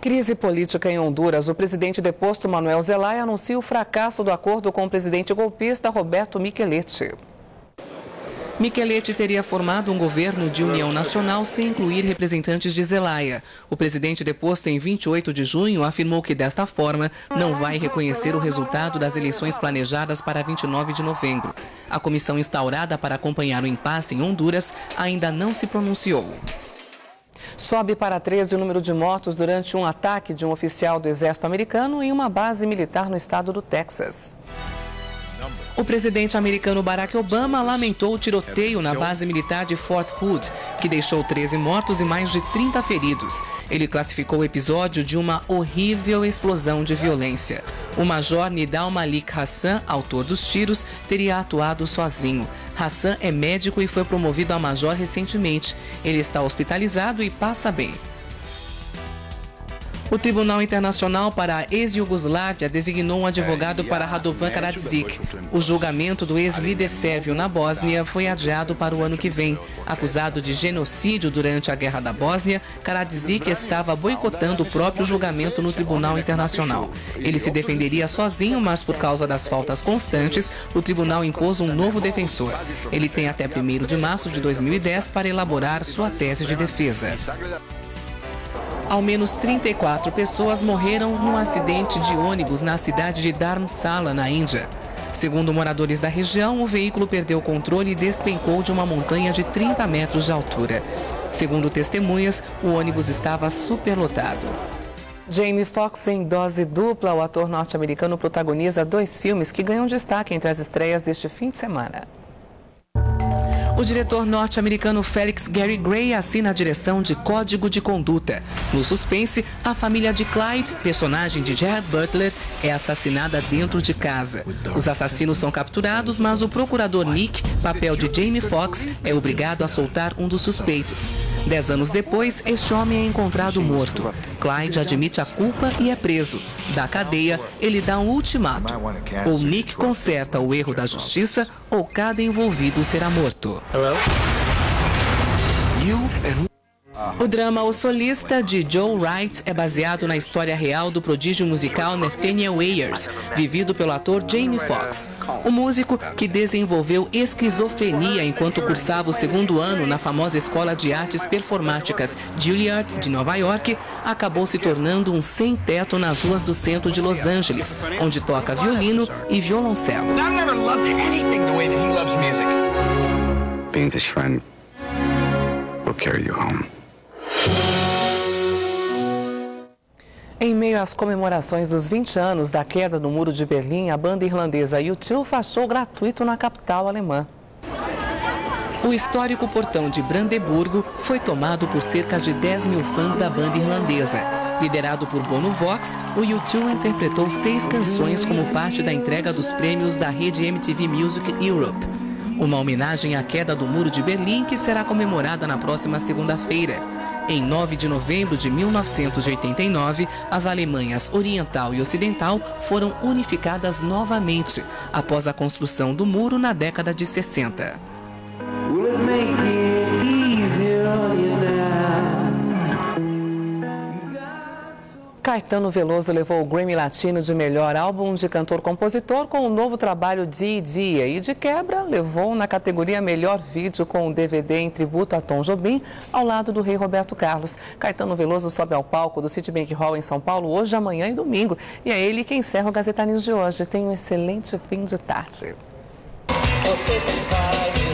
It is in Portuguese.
Crise política em Honduras. O presidente deposto Manuel Zelaya anuncia o fracasso do acordo com o presidente golpista Roberto Micheletti. Micheletti teria formado um governo de união nacional sem incluir representantes de Zelaya. O presidente deposto em 28 de junho afirmou que, desta forma, não vai reconhecer o resultado das eleições planejadas para 29 de novembro. A comissão instaurada para acompanhar o impasse em Honduras ainda não se pronunciou. Sobe para 13 o número de mortos durante um ataque de um oficial do exército americano em uma base militar no estado do Texas. O presidente americano Barack Obama lamentou o tiroteio na base militar de Fort Hood, que deixou 13 mortos e mais de 30 feridos. Ele classificou o episódio de uma horrível explosão de violência. O major Nidal Malik Hassan, autor dos tiros, teria atuado sozinho. Hassan é médico e foi promovido a major recentemente. Ele está hospitalizado e passa bem. O Tribunal Internacional para a Ex-Iugoslávia designou um advogado para Radovan Karadzic. O julgamento do ex-líder sérvio na Bósnia foi adiado para o ano que vem. Acusado de genocídio durante a Guerra da Bósnia, Karadzic estava boicotando o próprio julgamento no Tribunal Internacional. Ele se defenderia sozinho, mas por causa das faltas constantes, o tribunal impôs um novo defensor. Ele tem até 1º de março de 2010 para elaborar sua tese de defesa. Ao menos 34 pessoas morreram num acidente de ônibus na cidade de Dharamsala, na Índia. Segundo moradores da região, o veículo perdeu o controle e despencou de uma montanha de 30 metros de altura. Segundo testemunhas, o ônibus estava superlotado. Jamie Foxx, em dose dupla, o ator norte-americano protagoniza 2 filmes que ganham destaque entre as estreias deste fim de semana. O diretor norte-americano Felix Gary Gray assina a direção de Código de Conduta. No suspense, a família de Clyde, personagem de Gerard Butler, é assassinada dentro de casa. Os assassinos são capturados, mas o procurador Nick, papel de Jamie Foxx, é obrigado a soltar um dos suspeitos. 10 anos depois, este homem é encontrado morto. Clyde admite a culpa e é preso. Da cadeia, ele dá um ultimato. Ou Nick conserta o erro da justiça, ou cada envolvido será morto. O drama O Solista, de Joe Wright, é baseado na história real do prodígio musical Nathaniel Ayers, vivido pelo ator Jamie Foxx. O músico, que desenvolveu esquizofrenia enquanto cursava o 2º ano na famosa Escola de Artes Performáticas Juilliard, de Nova York, acabou se tornando um sem-teto nas ruas do centro de Los Angeles, onde toca violino e violoncelo. Being his friend will carry you home. Em meio às comemorações dos 20 anos da queda do Muro de Berlim, a banda irlandesa U2 faz show gratuito na capital alemã. O histórico portão de Brandeburgo foi tomado por cerca de 10 mil fãs da banda irlandesa. Liderado por Bono Vox, o U2 interpretou 6 canções como parte da entrega dos prêmios da rede MTV Music Europe. Uma homenagem à queda do Muro de Berlim, que será comemorada na próxima segunda-feira. Em 9 de novembro de 1989, as Alemanhas Oriental e Ocidental foram unificadas novamente, após a construção do muro na década de 60. Caetano Veloso levou o Grammy Latino de melhor álbum de cantor-compositor com o novo trabalho Dia e Dia e, de quebra, levou na categoria melhor vídeo com o DVD em tributo a Tom Jobim, ao lado do rei Roberto Carlos. Caetano Veloso sobe ao palco do Citibank Hall em São Paulo hoje, amanhã e domingo. E é ele que encerra o Gazeta News de hoje. Tenha um excelente fim de tarde.